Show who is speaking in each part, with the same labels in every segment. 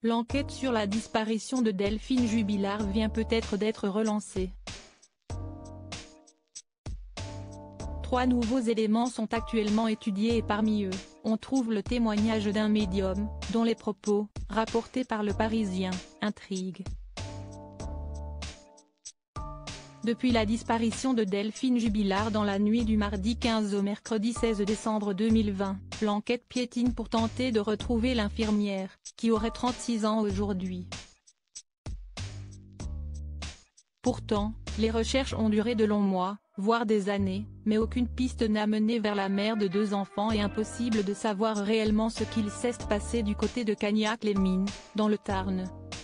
Speaker 1: l'enquête sur la disparition de Delphine Jubilard vient peut-être d'être relancée. 3 nouveaux éléments sont actuellement étudiés et parmi eux, on trouve le témoignage d'un médium, dont les propos, rapportés par Le Parisien, intriguent. Depuis la disparition de Delphine Jubilard dans la nuit du mardi 15 au mercredi 16 décembre 2020, l'enquête piétine pour tenter de retrouver l'infirmière, qui aurait 36 ans aujourd'hui. Pourtant, les recherches ont duré de longs mois, voire des années, mais aucune piste n'a mené vers la mère de 2 enfants et impossible de savoir réellement ce qu'il s'est passé du côté de Cagnac-les-Mines, dans le Tarn.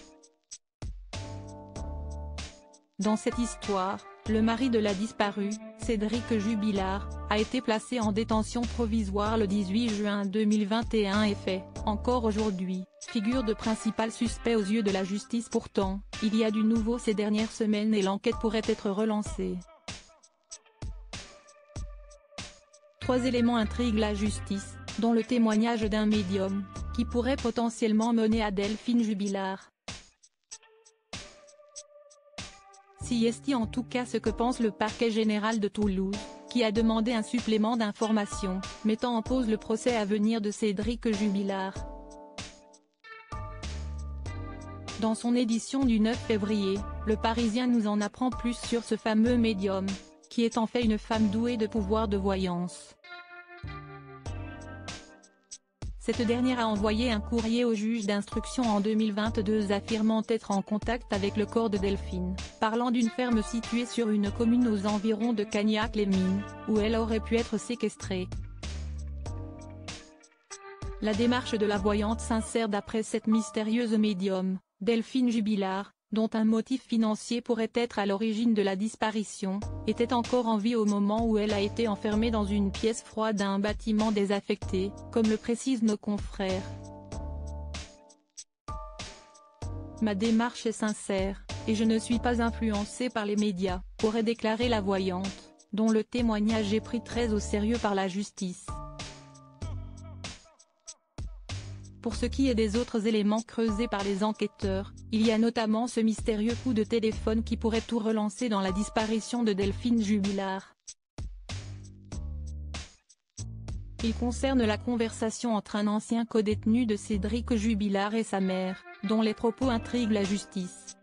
Speaker 1: Dans cette histoire, le mari de la disparue, Cédric Jubilard, a été placé en détention provisoire le 18 juin 2021 et fait, encore aujourd'hui, figure de principal suspect aux yeux de la justice. Pourtant, il y a du nouveau ces dernières semaines et l'enquête pourrait être relancée. 3 éléments intriguent la justice, dont le témoignage d'un médium, qui pourrait potentiellement mener à Delphine Jubilard. Si est en tout cas ce que pense le parquet général de Toulouse, qui a demandé un supplément d'informations, mettant en pause le procès à venir de Cédric Jubilard. Dans son édition du 9 février, Le Parisien nous en apprend plus sur ce fameux médium, qui est en fait une femme douée de pouvoirs de voyance. Cette dernière a envoyé un courrier au juge d'instruction en 2022 affirmant être en contact avec le corps de Delphine, parlant d'une ferme située sur une commune aux environs de Cagnac-les-Mines, où elle aurait pu être séquestrée. La démarche de la voyante s'insère d'après cette mystérieuse médium, Delphine Jubilard, dont un motif financier pourrait être à l'origine de la disparition, était encore en vie au moment où elle a été enfermée dans une pièce froide d'un bâtiment désaffecté, comme le précisent nos confrères. Ma démarche est sincère, et je ne suis pas influencée par les médias, aurait déclaré la voyante, dont le témoignage est pris très au sérieux par la justice. Pour ce qui est des autres éléments creusés par les enquêteurs, il y a notamment ce mystérieux coup de téléphone qui pourrait tout relancer dans la disparition de Delphine Jubilard. Il concerne la conversation entre un ancien codétenu de Cédric Jubilard et sa mère, dont les propos intriguent la justice.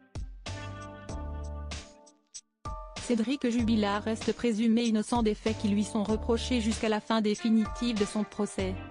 Speaker 1: Cédric Jubilard reste présumé innocent des faits qui lui sont reprochés jusqu'à la fin définitive de son procès.